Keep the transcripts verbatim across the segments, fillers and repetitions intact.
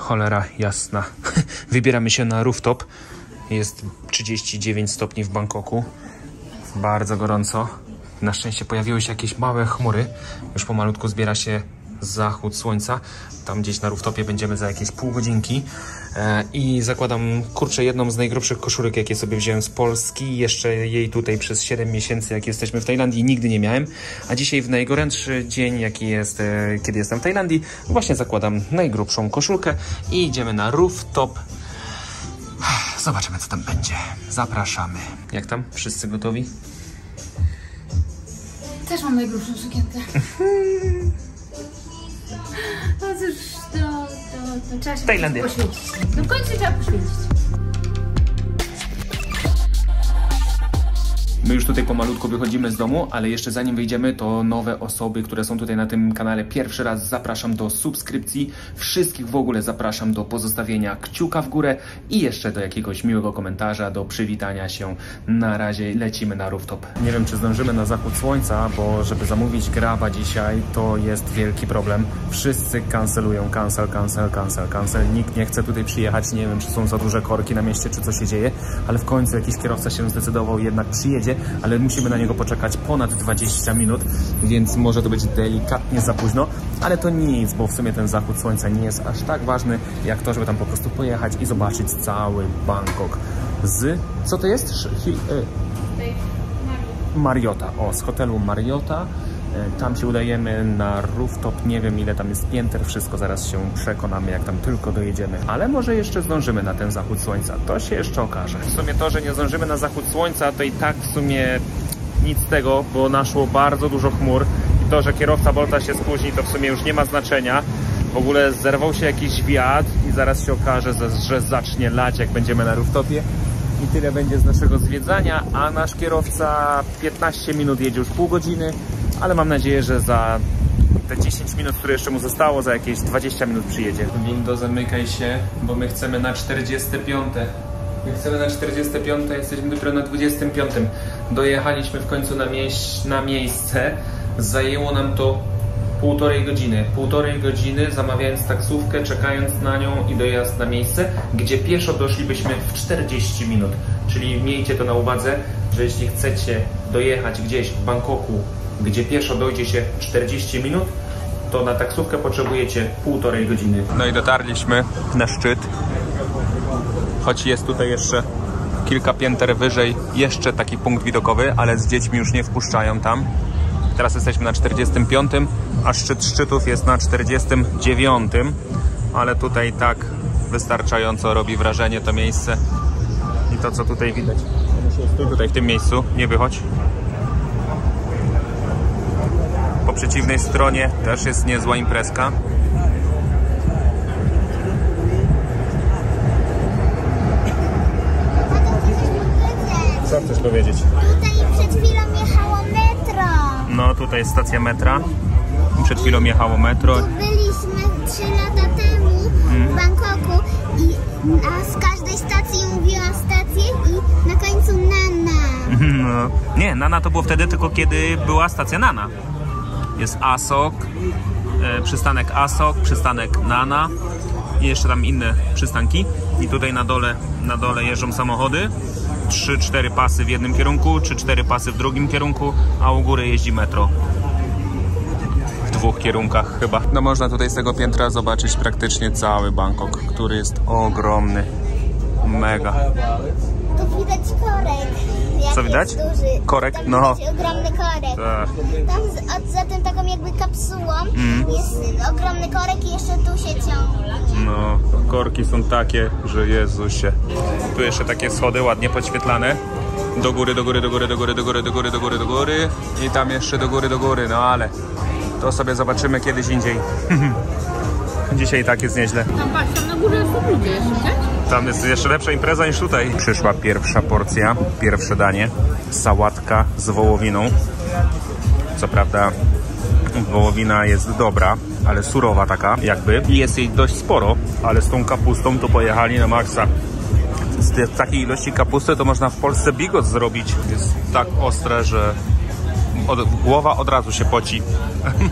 Cholera jasna. Wybieramy się na rooftop. Jest trzydzieści dziewięć stopni w Bangkoku. Bardzo gorąco. Na szczęście pojawiły się jakieś małe chmury. Już pomalutku zbiera się zachód słońca. Tam gdzieś na rooftopie będziemy za jakieś pół godzinki. E, I zakładam, kurczę, jedną z najgrubszych koszulek, jakie sobie wziąłem z Polski. Jeszcze jej tutaj przez siedem miesięcy, jak jesteśmy w Tajlandii, nigdy nie miałem. A dzisiaj w najgorętszy dzień, jaki jest, e, kiedy jestem w Tajlandii, właśnie zakładam najgrubszą koszulkę i idziemy na rooftop. Zobaczymy, co tam będzie. Zapraszamy. Jak tam? Wszyscy gotowi? Też mam najgrubszą sukienkę. No cóż, to, to, to trzeba się Tajlandia. poświęcić. No w końcu trzeba poświęcić. My już tutaj pomalutku wychodzimy z domu, ale jeszcze zanim wyjdziemy, to nowe osoby, które są tutaj na tym kanale pierwszy raz, zapraszam do subskrypcji. Wszystkich w ogóle zapraszam do pozostawienia kciuka w górę i jeszcze do jakiegoś miłego komentarza, do przywitania się. Na razie lecimy na rooftop. Nie wiem, czy zdążymy na zachód słońca, bo żeby zamówić graba dzisiaj, to jest wielki problem. Wszyscy kancelują, cancel, cancel, cancel, cancel. Nikt nie chce tutaj przyjechać. Nie wiem, czy są za duże korki na mieście, czy co się dzieje, ale w końcu jakiś kierowca się zdecydował, jednak przyjedzie, ale musimy na niego poczekać ponad dwadzieścia minut, więc może to być delikatnie za późno, ale to nic, bo w sumie ten zachód słońca nie jest aż tak ważny, jak to, żeby tam po prostu pojechać i zobaczyć cały Bangkok z... co to jest? Hi, y, Marriota. O, z hotelu Marriota. Tam się udajemy na rooftop, nie wiem ile tam jest pięter, wszystko zaraz się przekonamy, jak tam tylko dojedziemy. Ale może jeszcze zdążymy na ten zachód słońca, to się jeszcze okaże. W sumie to, że nie zdążymy na zachód słońca, to i tak w sumie nic z tego, bo naszło bardzo dużo chmur. I to, że kierowca Bolta się spóźni, to w sumie już nie ma znaczenia. W ogóle zerwał się jakiś wiatr i zaraz się okaże, że zacznie lać, jak będziemy na rooftopie. I tyle będzie z naszego zwiedzania, a nasz kierowca piętnaście minut jedzie już pół godziny, ale mam nadzieję, że za te dziesięć minut, które jeszcze mu zostało, za jakieś dwadzieścia minut przyjedzie. Windo, zamykaj się, bo my chcemy na czterdzieste piąte. My chcemy na czterdzieste piąte, jesteśmy dopiero na dwudziestym piątym. Dojechaliśmy w końcu na, mieś na miejsce. Zajęło nam to półtorej godziny. Półtorej godziny zamawiając taksówkę, czekając na nią i dojazd na miejsce, gdzie pieszo doszlibyśmy w czterdzieści minut. Czyli miejcie to na uwadze, że jeśli chcecie dojechać gdzieś w Bangkoku, gdzie pieszo dojdzie się czterdzieści minut, to na taksówkę potrzebujecie półtorej godziny. No i dotarliśmy na szczyt. Choć jest tutaj jeszcze kilka pięter wyżej, jeszcze taki punkt widokowy, ale z dziećmi już nie wpuszczają tam. Teraz jesteśmy na czterdziestym piątym, a szczyt szczytów jest na czterdziestym dziewiątym, ale tutaj tak wystarczająco robi wrażenie to miejsce i to, co tutaj widać. Tutaj w tym miejscu, nie wychodź. Po przeciwnej stronie też jest niezła imprezka. Co chcesz powiedzieć? Tutaj przed chwilą jechało metro. No, tutaj jest stacja metra. Przed chwilą jechało metro. Tu byliśmy trzy lata temu hmm. w Bangkoku i a z każdej stacji mówiła stację i na końcu Nana. No. Nie, Nana to było wtedy tylko kiedy była stacja Nana. Jest Asok, e, przystanek Asok, przystanek Nana i jeszcze tam inne przystanki. I tutaj na dole, na dole jeżdżą samochody. trzy cztery pasy w jednym kierunku, trzy cztery pasy w drugim kierunku, a u góry jeździ metro. W dwóch kierunkach chyba. No można tutaj z tego piętra zobaczyć praktycznie cały Bangkok, który jest ogromny. Mega. Tu widać korek. Co widać? Duży. Korek? Tam no. widać ogromny korek. Tak. Tam z, od, za tym taką jakby kapsułą mm. jest ogromny korek i jeszcze tu się ciągnie. No, korki są takie, że Jezusie. Tu jeszcze takie schody ładnie podświetlane. Do góry, do góry, do góry, do góry, do góry, do góry, do góry, do góry. I tam jeszcze do góry, do góry. No ale to sobie zobaczymy kiedyś indziej. Dzisiaj tak jest nieźle. Tam patrz, tam na górze są ludzie jeszcze, gdzie? Tam jest jeszcze lepsza impreza niż tutaj. Przyszła pierwsza porcja, pierwsze danie. Sałatka z wołowiną. Co prawda wołowina jest dobra, ale surowa taka jakby. I jest jej dość sporo, ale z tą kapustą to pojechali na maksa. Z takiej ilości kapusty to można w Polsce bigos zrobić. Jest tak ostre, że od, głowa od razu się poci.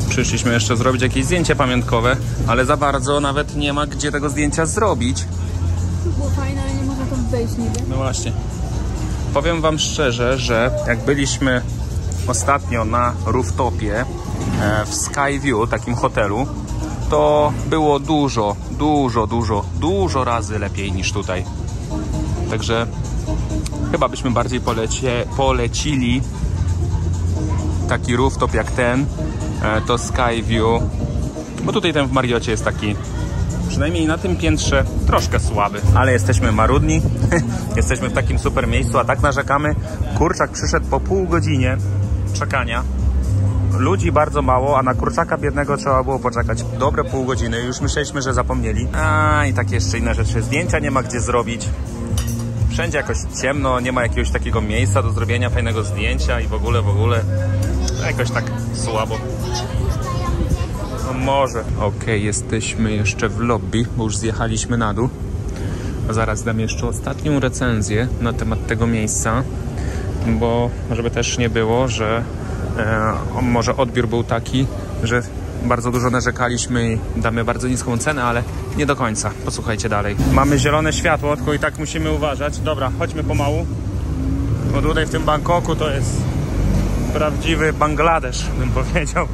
Przyszliśmy jeszcze zrobić jakieś zdjęcie pamiątkowe, ale za bardzo nawet nie ma gdzie tego zdjęcia zrobić. Było fajne, ale nie można tam wejść niby. No właśnie. Powiem wam szczerze, że jak byliśmy ostatnio na rooftopie w Skyview, takim hotelu, to było dużo, dużo, dużo, dużo razy lepiej niż tutaj. Także chyba byśmy bardziej polecie, polecili taki rooftop jak ten, to Skyview, bo tutaj ten w Marriocie jest taki, przynajmniej na tym piętrze, troszkę słaby. Ale jesteśmy marudni, jesteśmy w takim super miejscu, a tak narzekamy. Kurczak przyszedł po pół godzinie czekania. Ludzi bardzo mało, a na kurczaka biednego trzeba było poczekać dobre pół godziny. Już myśleliśmy, że zapomnieli. A i takie jeszcze inne rzeczy. Zdjęcia nie ma gdzie zrobić. Wszędzie jakoś ciemno, nie ma jakiegoś takiego miejsca do zrobienia fajnego zdjęcia i w ogóle, w ogóle jakoś tak słabo. No może. Okej, okay, jesteśmy jeszcze w lobby, bo już zjechaliśmy na dół. Zaraz dam jeszcze ostatnią recenzję na temat tego miejsca, bo żeby też nie było, że e, może odbiór był taki, że bardzo dużo narzekaliśmy i damy bardzo niską cenę, ale nie do końca. Posłuchajcie dalej. Mamy zielone światło, tylko i tak musimy uważać. Dobra, chodźmy pomału, bo tutaj w tym Bangkoku to jest prawdziwy Bangladesz, bym powiedział.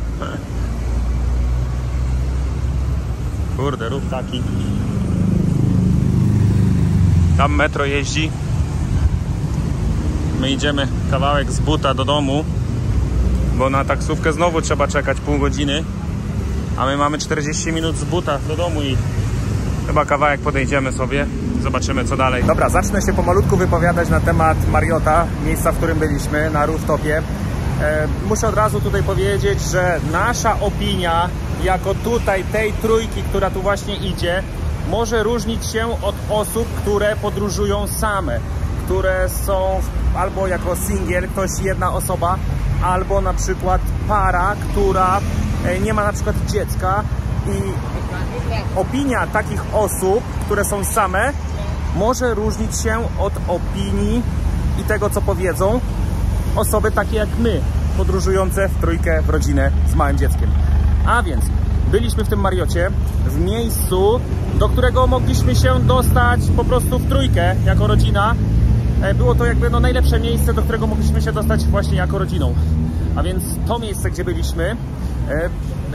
Kurde, rób taki. Tam metro jeździ. My idziemy kawałek z buta do domu, bo na taksówkę znowu trzeba czekać pół godziny, a my mamy czterdzieści minut z buta do domu i chyba kawałek podejdziemy sobie, zobaczymy co dalej. Dobra, zacznę się pomalutku wypowiadać na temat Marriota, miejsca, w którym byliśmy, na rooftopie. E, muszę od razu tutaj powiedzieć, że nasza opinia jako tutaj tej trójki, która tu właśnie idzie, może różnić się od osób, które podróżują same, które są albo jako singiel, ktoś, jedna osoba, albo na przykład para, która nie ma na przykład dziecka, i opinia takich osób, które są same, może różnić się od opinii i tego, co powiedzą osoby takie jak my, podróżujące w trójkę, w rodzinę z małym dzieckiem. A więc byliśmy w tym Marriocie, w miejscu, do którego mogliśmy się dostać po prostu w trójkę, jako rodzina. Było to jakby no najlepsze miejsce, do którego mogliśmy się dostać właśnie jako rodziną. A więc to miejsce, gdzie byliśmy, e,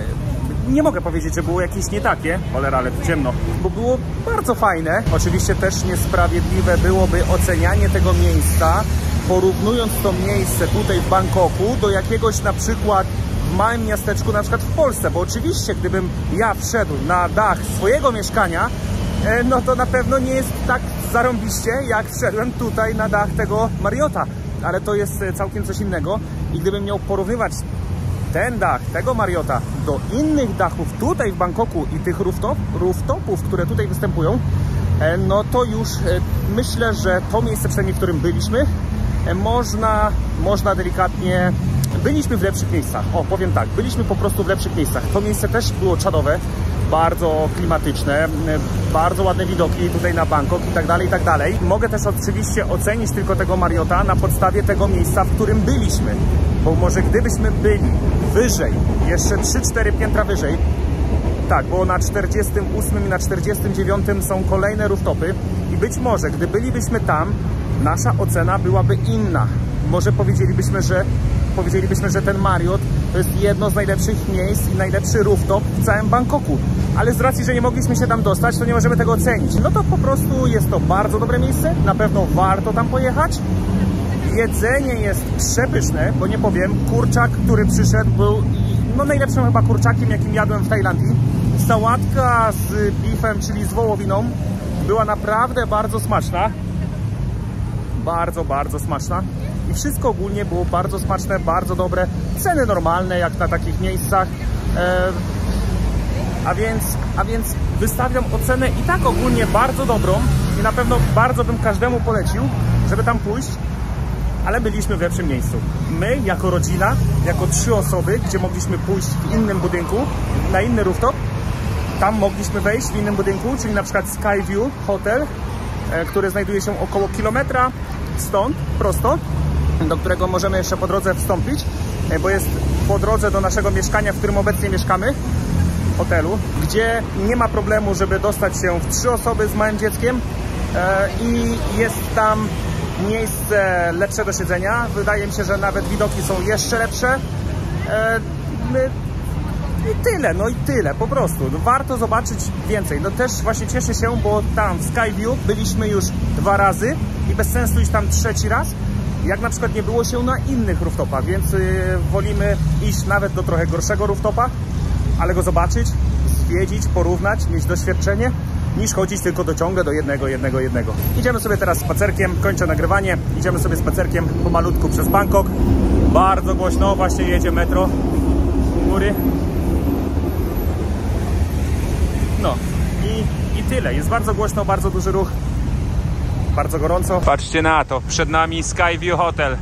nie mogę powiedzieć, że było jakieś nie takie, cholera, ale ciemno, bo było bardzo fajne. Oczywiście też niesprawiedliwe byłoby ocenianie tego miejsca, porównując to miejsce tutaj w Bangkoku do jakiegoś na przykład w małym miasteczku, na przykład w Polsce, bo oczywiście gdybym ja wszedł na dach swojego mieszkania, no to na pewno nie jest tak zarąbiście, jak wszedłem tutaj na dach tego Marriota, ale to jest całkiem coś innego. I gdybym miał porównywać ten dach, tego Marriota do innych dachów tutaj w Bangkoku i tych rooftop, rooftopów, które tutaj występują, no to już myślę, że to miejsce, przynajmniej w którym byliśmy, można, można delikatnie... Byliśmy w lepszych miejscach. O, powiem tak, byliśmy po prostu w lepszych miejscach. To miejsce też było czadowe, bardzo klimatyczne, bardzo ładne widoki tutaj na Bangkok i tak dalej, i tak dalej. Mogę też oczywiście ocenić tylko tego Marriota na podstawie tego miejsca, w którym byliśmy. Bo może gdybyśmy byli wyżej, jeszcze trzy cztery piętra wyżej, tak, bo na czterdziestym ósmym i na czterdziestym dziewiątym są kolejne rooftopy i być może, gdy bylibyśmy tam, nasza ocena byłaby inna. Może powiedzielibyśmy, że powiedzielibyśmy, że ten Marriott to jest jedno z najlepszych miejsc i najlepszy rooftop w całym Bangkoku. Ale z racji, że nie mogliśmy się tam dostać, to nie możemy tego ocenić. No to po prostu jest to bardzo dobre miejsce, na pewno warto tam pojechać. Jedzenie jest przepyszne, bo nie powiem, kurczak, który przyszedł, był no najlepszym chyba kurczakiem, jakim jadłem w Tajlandii. Sałatka z beefem, czyli z wołowiną, była naprawdę bardzo smaczna. Bardzo, bardzo smaczna. I wszystko ogólnie było bardzo smaczne, bardzo dobre. Ceny normalne, jak na takich miejscach. E, a, więc, a więc wystawiam ocenę i tak ogólnie bardzo dobrą. I na pewno bardzo bym każdemu polecił, żeby tam pójść. Ale byliśmy w lepszym miejscu. My, jako rodzina, jako trzy osoby, gdzie mogliśmy pójść w innym budynku, na inny rooftop. Tam mogliśmy wejść w innym budynku, czyli na przykład Skyview Hotel, e, który znajduje się około kilometra stąd, prosto, do którego możemy jeszcze po drodze wstąpić, bo jest po drodze do naszego mieszkania, w którym obecnie mieszkamy, hotelu, gdzie nie ma problemu, żeby dostać się w trzy osoby z małym dzieckiem e, i jest tam miejsce lepsze do siedzenia. Wydaje mi się, że nawet widoki są jeszcze lepsze. E, my, I tyle, no i tyle, po prostu. No, warto zobaczyć więcej. No też właśnie cieszę się, bo tam w Skyview byliśmy już dwa razy i bez sensu iść tam trzeci raz, jak na przykład nie było się na innych rooftopach, więc yy, wolimy iść nawet do trochę gorszego rooftopa, ale go zobaczyć, zwiedzić, porównać, mieć doświadczenie, niż chodzić tylko do ciągle do jednego, jednego, jednego. Idziemy sobie teraz spacerkiem, kończę nagrywanie, idziemy sobie spacerkiem pomalutku przez Bangkok. Bardzo głośno, właśnie jedzie metro u góry. No i, i tyle, jest bardzo głośno, bardzo duży ruch, bardzo gorąco. Patrzcie na to, przed nami Skyview Hotel.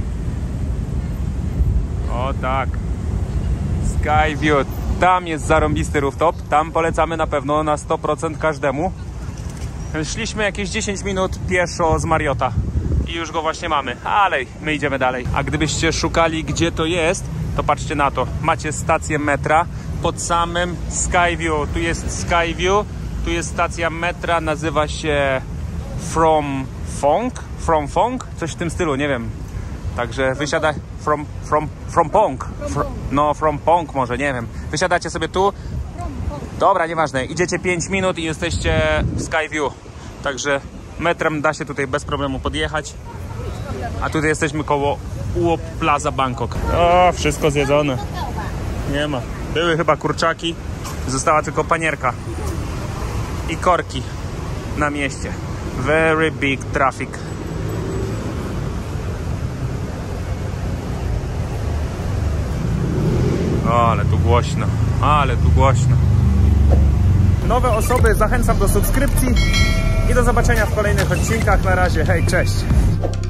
O tak, Skyview. Tam jest zarąbisty rooftop, tam polecamy na pewno na sto procent każdemu. Szliśmy jakieś dziesięć minut pieszo z Marriota i już go właśnie mamy, ale my idziemy dalej. A gdybyście szukali, gdzie to jest, to patrzcie na to. Macie stację metra pod samym Skyview. Tu jest Skyview, tu jest stacja metra, nazywa się From Phong, From Phong, coś w tym stylu, nie wiem. Także wysiada from, from, from Pong. Fr no, from Pong może, nie wiem. Wysiadacie sobie tu. Dobra, nieważne. Idziecie pięć minut i jesteście w Skyview. Także metrem da się tutaj bez problemu podjechać. A tutaj jesteśmy koło Uop Plaza Bangkok. O, wszystko zjedzone. Nie ma. Były chyba kurczaki. Została tylko panierka. I korki na mieście. Very big traffic. O, ale tu głośno, ale tu głośno. Nowe osoby zachęcam do subskrypcji i do zobaczenia w kolejnych odcinkach. Na razie, hej, cześć!